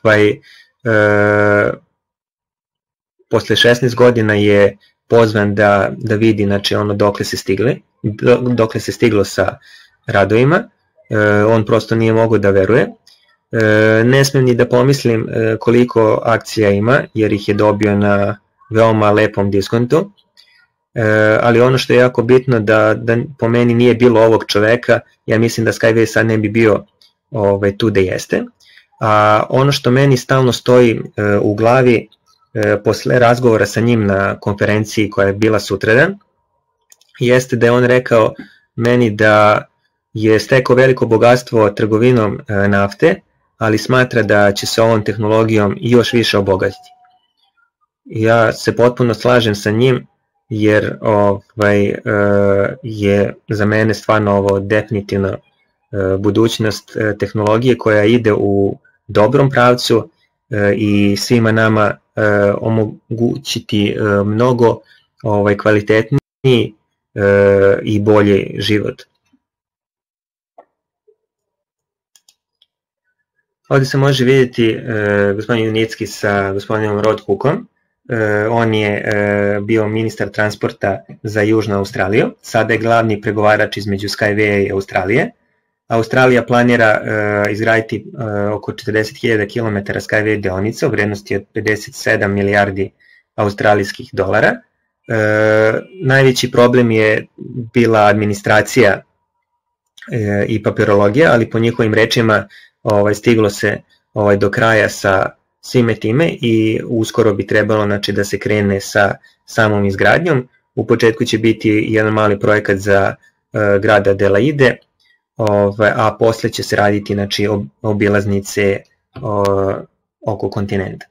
posle 16 godina je pozvan da vidi znači, dokle se stiglo sa radovima. On prosto nije mogao da veruje. Ne smem ni da pomislim koliko akcija ima, jer ih je dobio na veoma lepom diskontu, ali ono što je jako bitno da po meni nije bilo ovog čoveka, ja mislim da Skyway sad ne bi bio tu da jeste. A ono što meni stalno stoji u glavi posle razgovora sa njim na konferenciji koja je bila sutradan, jeste da je on rekao meni da je stekao veliko bogatstvo trgovinom nafte, ali smatra da će se ovom tehnologijom još više obogatiti. Ja se potpuno slažem sa njim, jer je za mene stvarno ovo definitivno budućnost tehnologije koja ide u dobrom pravcu i svima nama omogućiti mnogo kvalitetniji i bolji život. Ovdje se može vidjeti gospodin Junicki sa gospodinom Rod Hookom. On je bio ministar transporta za Južnu Australiju, sada je glavni pregovarač između Skyway i Australije. Australija planira izgraditi oko 40.000 km Skyway deonica u vrednosti od 57 milijardi australijskih dolara. Najveći problem je bila administracija i papirologija, ali po njihovim rečima stiglo se do kraja sa svime time i uskoro bi trebalo da se krene sa samom izgradnjom. U početku će biti jedan mali projekat za grad Adelaide, a posle će se raditi obilaznice oko kontinenta.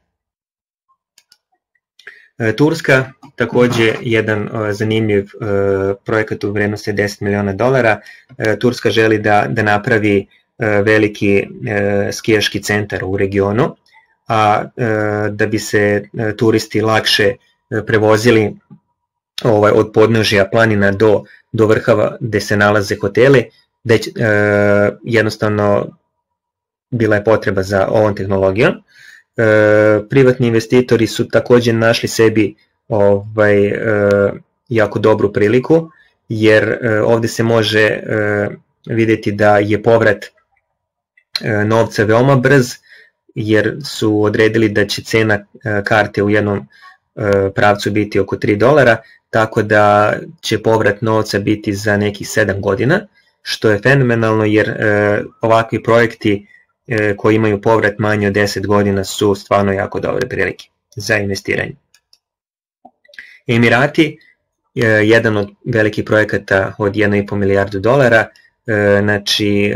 Turska, takođe jedan zanimljiv projekat u vrednosti $10 miliona. Turska želi da napravi veliki skijaški centar u regionu, a da bi se turisti lakše prevozili od podnožja planina do vrhava gde se nalaze hoteli, jednostavno bila je potreba za ovom tehnologijom. Privatni investitori su takođe našli sebi jako dobru priliku, jer ovde se može videti da je povrat novca veoma brz, jer su odredili da će cena karte u jednom pravcu biti oko $3, tako da će povrat novca biti za nekih 7 godina, što je fenomenalno, jer ovakvi projekti koji imaju povrat manje od 10 godina su stvarno jako dobre prilike za investiranje. Emirati, jedan od velikih projekata od $1,5 milijardu, znači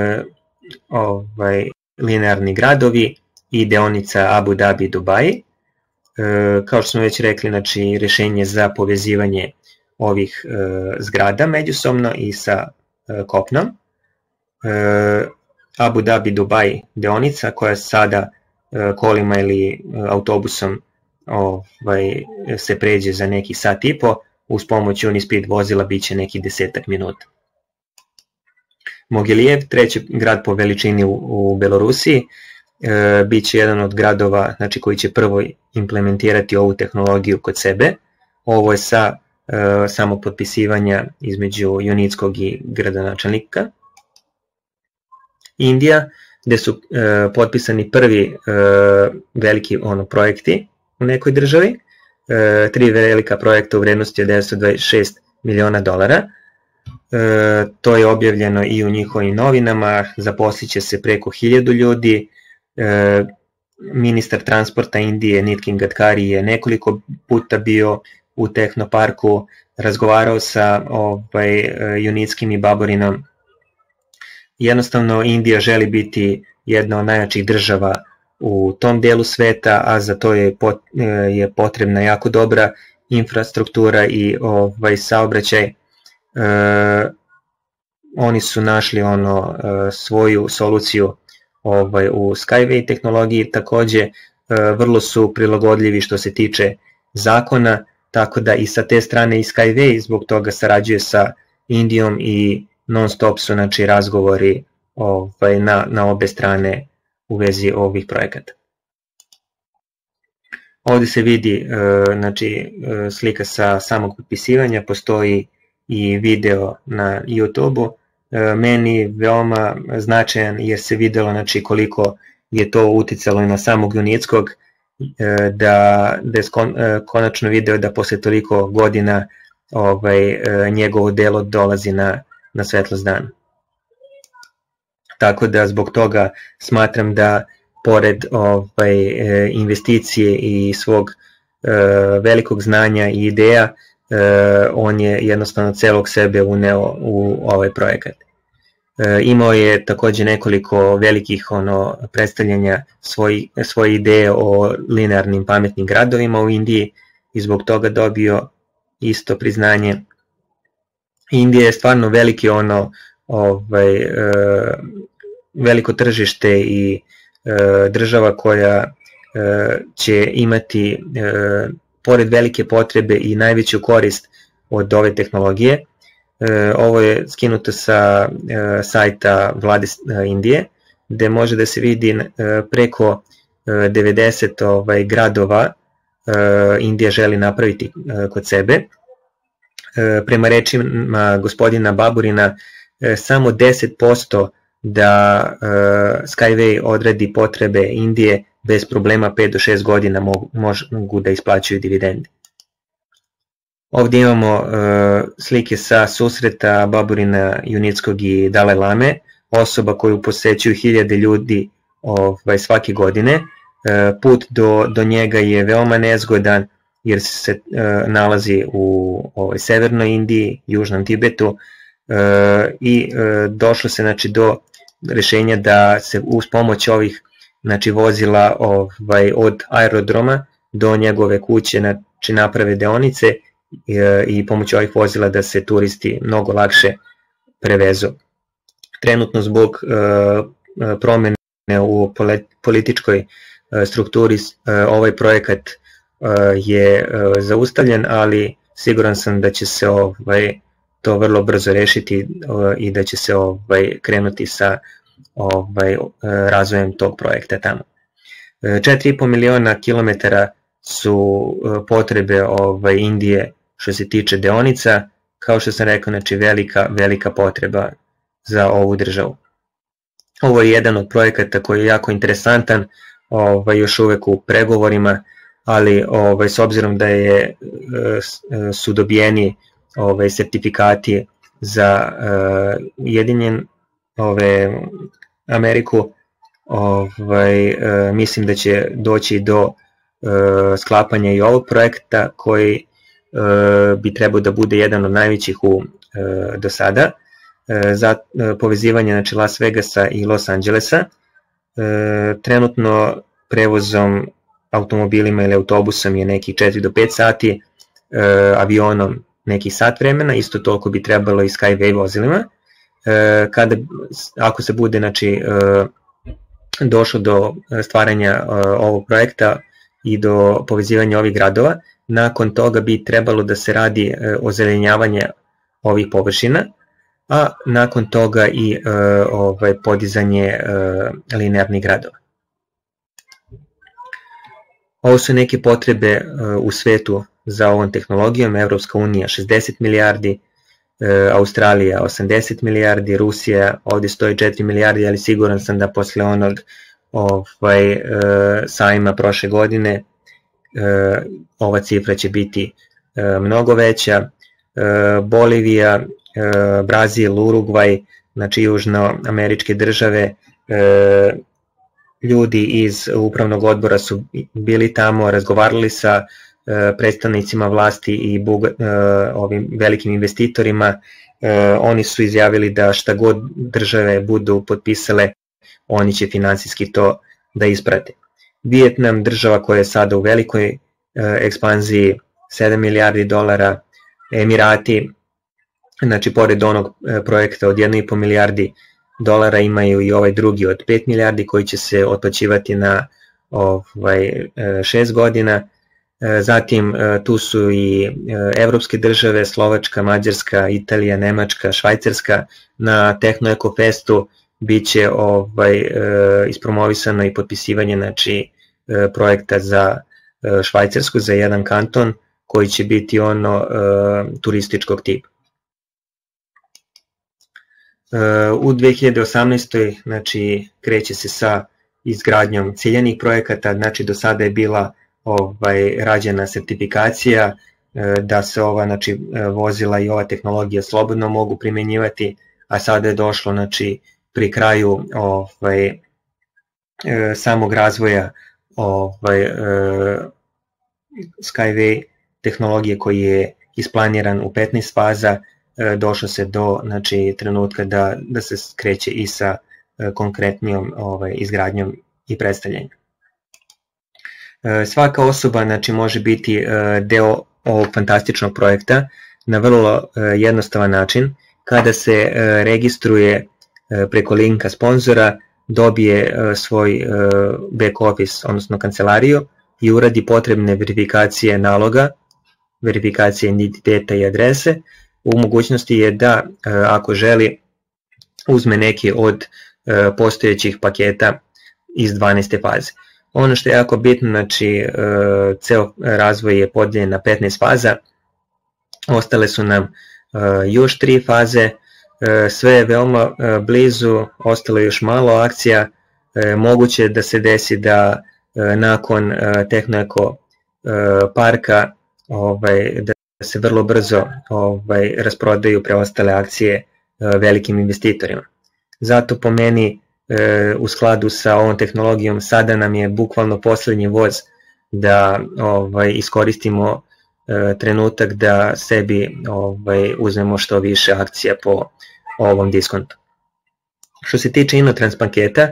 linearni gradovi i deonica Abu Dhabi Dubai. Kao što smo već rekli, znači rešenje za povezivanje ovih zgrada međusobno i sa kopnom. Abu Dhabi Dubai deonica koja sada kolima ili autobusom se pređe za neki sat i po, uz pomoć Unispeed vozila biće neki 10 minuta. Mogiljev, treći grad po veličini u Belorusiji, biće jedan od gradova koji će prvo implementirati ovu tehnologiju kod sebe. Ovo je sa samog potpisivanja između Unickog i gradonačelnika. Indija, gde su potpisani prvi veliki projekti u nekoj državi, 3 velika projekta u vrednosti od $926 miliona. To je objavljeno i u njihovim novinama, zaposliće se preko 1000 ljudi. Ministar transporta Indije Nitin Gadkari je nekoliko puta bio u tehnoparku, razgovarao sa Unickim i Baburinom. Jednostavno Indija želi biti jedna od najjačih država u tom delu sveta, a za to je potrebna jako dobra infrastruktura i saobraćaj. Oni su našli svoju soluciju u Skyway tehnologiji, takođe vrlo su prilagodljivi što se tiče zakona, tako da i sa te strane i Skyway zbog toga sarađuje sa Indijom i non stop su razgovori na obe strane u vezi ovih projekata. Ovde se vidi slika sa samog potpisivanja, postoji i video na YouTube-u. Meni veoma značajan jer se videlo koliko je to uticalo i na samog Unickog, da je konačno video da posle toliko godina njegovo delo dolazi na svetlost dana. Tako da zbog toga smatram da pored investicije i svog velikog znanja i ideja, on je jednostavno celog sebe uneo u ovaj projekat. Imao je takođe nekoliko velikih predstavljanja svoje ideje o linearnim pametnim gradovima u Indiji i zbog toga dobio isto priznanje. Indija je stvarno veliko tržište i država koja će imati pored velike potrebe i najveću korist od ove tehnologije. Ovo je skinuto sa sajta vlade Indije, gde može da se vidi preko 90 gradova Indija želi napraviti kod sebe. Prema rečima gospodina Baburina, samo 10% da Skyway odredi potrebe Indije bez problema 5 do 6 godina mogu da isplaćuju dividende. Ovdje imamo slike sa susreta Baburina Junickog i Dalaj Lame, osoba koju posećuju hiljade ljudi svake godine. Put do njega je veoma nezgodan jer se nalazi u severnoj Indiji, južnom Tibetu i došlo se do rešenja da se uz pomoć ovih vozila od aerodroma do njegove kuće naprave deonice i pomoću ovih vozila da se turisti mnogo lakše prevezu. Trenutno zbog promene u političkoj strukturi ovaj projekat je zaustavljen, ali siguran sam da će se to vrlo brzo rešiti i da će se krenuti sa razvojem tog projekta tamo. 4,5 miliona kilometara su potrebe Indije što se tiče deonica, kao što sam rekao, velika potreba za ovu državu. Ovo je jedan od projekata koji je jako interesantan, još uvek u pregovorima, ali s obzirom da su dobijeni sertifikati za Ameriku, mislim da će doći do sklapanja i ovog projekta koji bi trebao da bude jedan od najvećih do sada, za povezivanje Las Vegasa i Los Angelesa. Trenutno prevozom automobilima ili autobusom je nekih 4 do 5 sati, avionom nekih sat vremena, isto toliko bi trebalo i Skyway vozilima. Ako se bude došlo do stvaranja ovog projekta i do povezivanja ovih gradova, nakon toga bi trebalo da se radi ozelenjavanje ovih površina, a nakon toga i podizanje linearnih gradova. Ovo su neke potrebe u svetu za ovom tehnologijom. Evropska unija 60 milijardi, Australija 80 milijardi, Rusija ovdje stoji 4 milijardi, ali siguran sam da posle onog sajma prošle godine ova cifra će biti mnogo veća. Bolivija, Brazil, Urugvaj, južnoameričke države, ljudi iz upravnog odbora su bili tamo, razgovarali sa predstavnicima vlasti i ovim velikim investitorima. Oni su izjavili da šta god države budu potpisale, oni će finansijski to da isprate. Vijetnam, država koja je sada u velikoj ekspanziji, 7 milijardi dolara, Emirati, pored onog projekta od 1,5 milijardi dolara imaju i ovaj drugi od 5 milijardi koji će se otplaćivati na 6 godina. Zatim tu su i evropske države, Slovačka, Mađarska, Italija, Nemačka, Švajcarska. Na Techno Eco Festu bit će ispromovisano i potpisivanje projekta za Švajcarsku, za jedan kanton koji će biti turističkog tipa. U 2018. kreće se sa izgradnjom ciljanih projekata, do sada je bila rađena sertifikacija da se ova vozila i ova tehnologija slobodno mogu primenjivati, a sada je došlo pri kraju samog razvoja Skyway tehnologije koji je isplaniran u 15 faza, došlo se do trenutka da se kreće i sa konkretnijom izgradnjom i predstavljanjem. Svaka osoba može biti deo ovog fantastičnog projekta na vrlo jednostavan način. Kada se registruje preko linka sponzora, dobije svoj back office, odnosno kancelariju, i uradi potrebne verifikacije naloga, verifikacije identiteta i adrese. U mogućnosti je da, ako želi, uzme neki od postojećih paketa iz 12. faze. Ono što je jako bitno, ceo razvoj je podeljen na 15 faza, ostale su nam još 3 faze, sve je veoma blizu, ostalo je još malo akcija. Moguće da se desi da nakon Techno Eco parka da se vrlo brzo rasprodaju preostale akcije velikim investitorima. Zato po meni u skladu sa ovom tehnologijom sada nam je bukvalno poslednji voz da iskoristimo trenutak da sebi uzmemo što više akcija po ovom diskontu. Što se tiče Innotrans paketa,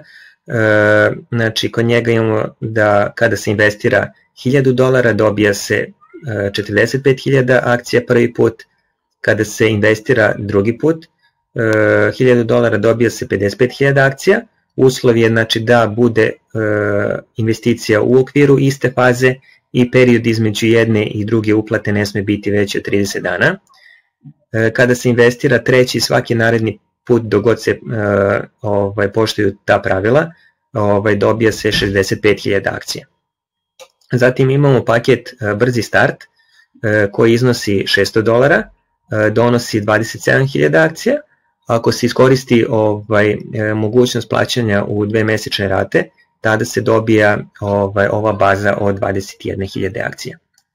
znači kod njega imamo da kada se investira $1000 dobija se 45.000 akcija prvi put, kada se investira drugi put $1000 dobija se 55.000 akcija. Uslov je znači da bude investicija u okviru iste faze i period između jedne i druge uplate ne sme biti veći od 30 dana. Kada se investira treći svaki naredni put dok god se poštuju ta pravila, dobija se 65.000 akcija. Zatim imamo paket Brzi start koji iznosi $600, donosi 27.000 akcija. Ako se iskoristi mogućnost plaćanja u 2 mesečne rate, tada se dobija ova baza od 21.000 akcija.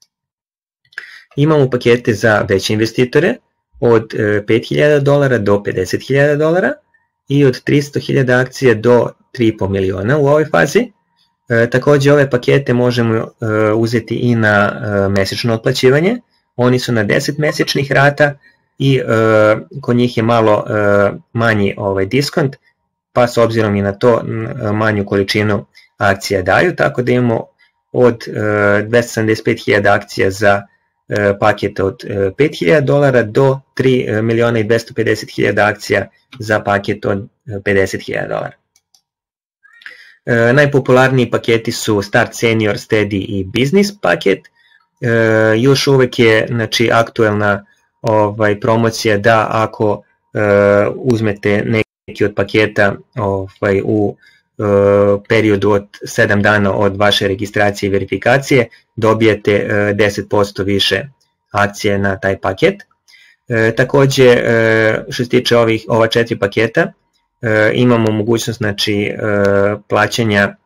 Imamo pakete za veće investitore od $5.000 do $50.000 i od 300.000 akcija do 3,5 miliona u ovoj fazi. Takođe ove pakete možemo uzeti i na mesečno otplaćivanje. Oni su na 10 mesečnih rata i kod njih je malo manji diskont, pa s obzirom i na to manju količinu akcija daju, tako da imamo od 275.000 akcija za paket od $5.000 do 3.250.000 akcija za paket od $50.000. Najpopularniji paketi su Start, Senior, Steady i Business paket. Još uvek je aktuelna promocija da ako uzmete neki od paketa u periodu od 7 dana od vaše registracije i verifikacije, dobijete 10% više akcije na taj paket. Takođe, što se tiče ova 4 paketa, imamo mogućnost plaćanja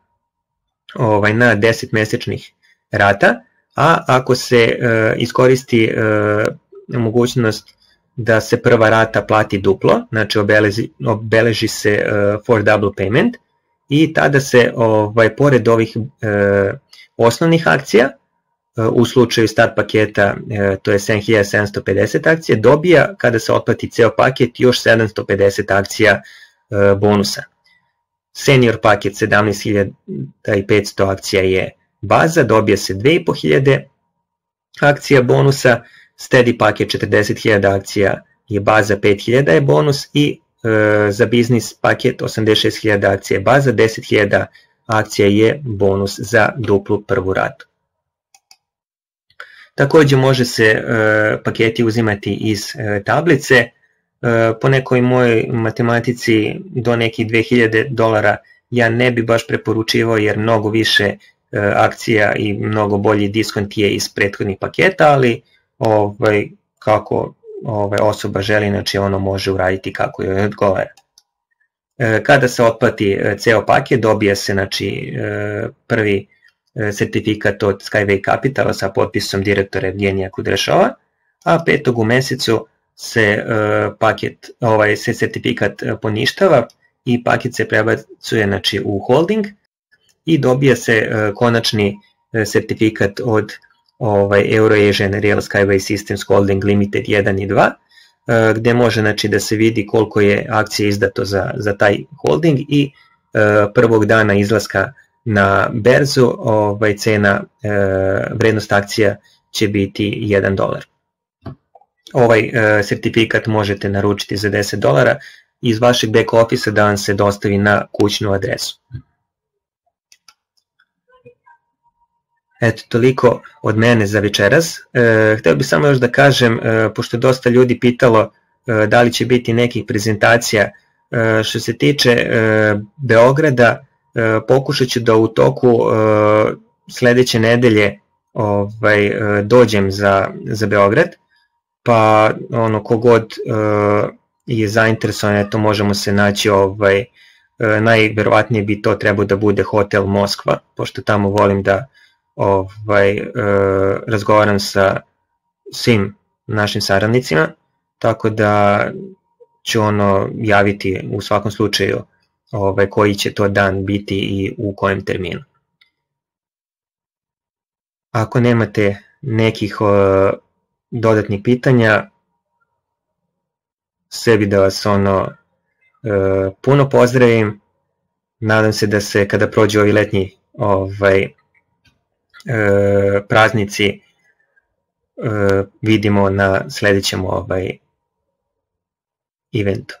na 10 mesečnih rata, a ako se iskoristi mogućnost da se prva rata plati duplo, znači obeleži se for double payment i tada se pored ovih osnovnih akcija, u slučaju start paketa to je 7.750 akcija, dobija kada se otplati ceo paket još 750 akcija bonusa. Senior paket 17.500 akcija je baza, dobija se 2.500 akcija bonusa, Steady paket 40.000 akcija je baza, 5.000 je bonus i za biznis paket 86.000 akcija je baza, 10.000 akcija je bonus za duplu prvu ratu. Takođe može se paketi uzimati iz tablice, po nekoj mojoj matematici do nekih $2.000 ja ne bi baš preporučivao jer mnogo više akcija i mnogo bolji diskont je iz prethodnih paketa, ali kako osoba želi, znači ono može uraditi kako joj odgovara. Kada se otplati ceo paket, dobija se prvi sertifikat od Skyway Capitala sa potpisom direktora Evgenija Kudrešova, a 5. u mesecu se sertifikat poništava i paket se prebacuje u holding i dobija se konačni sertifikat od Euroasian Real Skyway Systems Holding Limited 1 i 2, gde može da se vidi koliko je akcija izdato za taj holding i prvog dana izlaska na berzu cena, vrednost akcija će biti $1. Ovaj sertifikat možete naručiti za $10 iz vašeg back office da vam se dostavi na kućnu adresu. Eto, toliko od mene za večeras. Hteo bih samo još da kažem, pošto je dosta ljudi pitalo da li će biti nekih prezentacija, što se tiče Beograda, pokušat ću da u toku sledeće nedelje dođem za Beograd, pa kogod je zainteresovan, to možemo se naći, najverovatnije bi to trebao da bude hotel Moskva, pošto tamo volim da razgovaram sa svim našim saradnicima, tako da ću javiti u svakom slučaju koji će to dan biti i u kojem terminu. Ako nemate nekih dodatnih pitanja, sebi da vas puno pozdravim. Nadam se da se kada prođu ovi letnji praznici vidimo na sledećem eventu.